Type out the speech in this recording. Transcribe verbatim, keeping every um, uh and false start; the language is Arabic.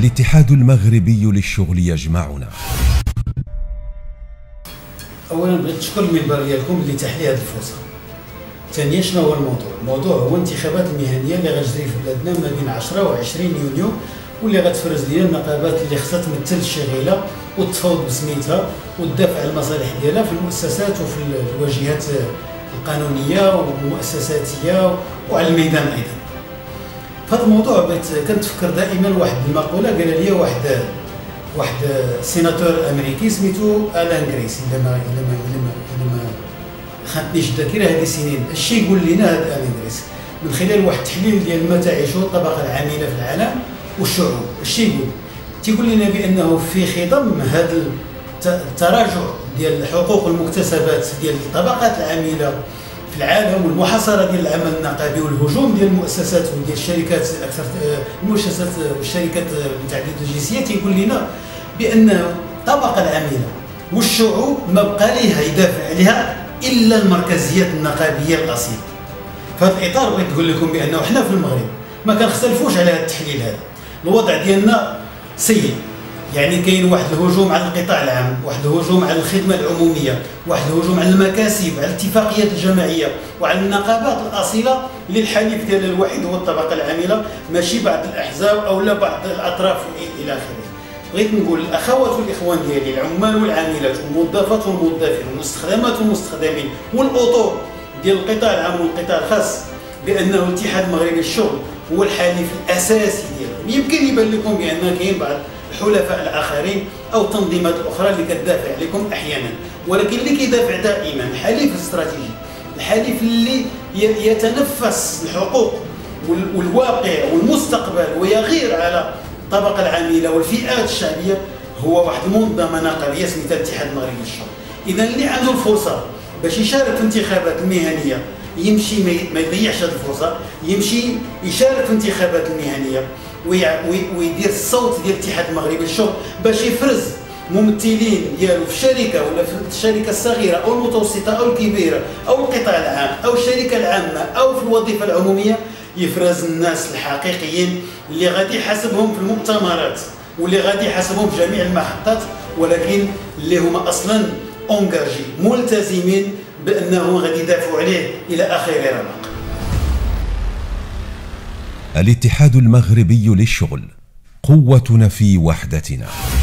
الاتحاد المغربي للشغل يجمعنا. اولا بغيت نشكر المنبر ديالكم اللي تاح لي هذه الفرصه. ثانيا شنو هو الموضوع؟ الموضوع هو الانتخابات المهنيه اللي غتجري في بلادنا ما بين عشرة و عشرين يونيو، واللي غتفرز لينا النقابات اللي خصها تمثل الشغيله وتفاوض بسميتها وتدافع على المصالح ديالها في المؤسسات وفي الواجهات القانونيه والمؤسساتيه وعلى الميدان ايضا. في هذا الموضوع بغيت كنتفكر دائما واحد المقوله قال لي واحد واحد سيناتور امريكي سميتو الان غريس، الا ما الا ما الا ما, إلا ما خانتنيش الذاكره هذه سنين. الشيء يقول لنا هذا الان غريس من خلال واحد التحليل ديال ما تعيشه الطبقه العامله في العالم والشعوب. الشيء يقول تيقول لنا بانه في خضم هذا التراجع ديال الحقوق والمكتسبات ديال الطبقات العامله في العالم والمحاصره ديال العمل النقابي والهجوم ديال المؤسسات وديال الشركات اكثر المؤسسات والشركات متعدده الجنسيه، تيقول لنا بان الطبقه العامله والشعوب ما بقى ليها يدافع عليها الا المركزيات النقابيه الاصيله. في هذا الاطار بغيت نقول لكم بانه حنا في المغرب ما كنختلفوش على هذا التحليل هذا. الوضع ديالنا سيء، يعني كاين واحد الهجوم على القطاع العام، واحد الهجوم على الخدمه العموميه، واحد الهجوم على المكاسب، على الاتفاقيات الجماعيه وعلى النقابات الاصيله اللي الحليف ديالها الوحيد هو الطبقه العامله، ماشي بعض الاحزاب او لا بعض الاطراف الى اخره. بغيت نقول الاخوات والاخوان ديالي العمال والعاملات والموظفات والموظفين والمستخدمات والمستخدمين والاطر ديال القطاع العام والقطاع الخاص بانه الاتحاد المغربي للشغل هو الحليف الاساسي ديالهم. يمكن يبان لكم بان كاين بعض الحلفاء الاخرين او التنظيمات الاخرى اللي كتدافع عليكم احيانا، ولكن اللي كيدافع دائما الحليف الاستراتيجي، الحليف اللي يتنفس الحقوق والواقع والمستقبل ويغير على الطبقه العامله والفئات الشعبيه هو واحد المنظمه نقابيه سميتها الاتحاد المغربي للشغل. اذا اللي عنده الفرصه باش يشارك في الانتخابات المهنيه يمشي ما يضيعش هذه الفرصه، يمشي يشارك في الانتخابات المهنيه ويدير الصوت ديال الاتحاد المغربي للشغل باش يفرز ممثلين ديالو في الشركه ولا في الشركه الصغيره او المتوسطه او الكبيره او القطاع العام او الشركه العامه او في الوظيفه العموميه، يفرز الناس الحقيقيين اللي غادي يحاسبهم في المؤتمرات واللي غادي يحاسبهم في جميع المحطات، ولكن اللي هما اصلا اونجاجي ملتزمين بانه غادي يدافعوا عليه الى اخر رمق. الاتحاد المغربي للشغل، قوتنا في وحدتنا.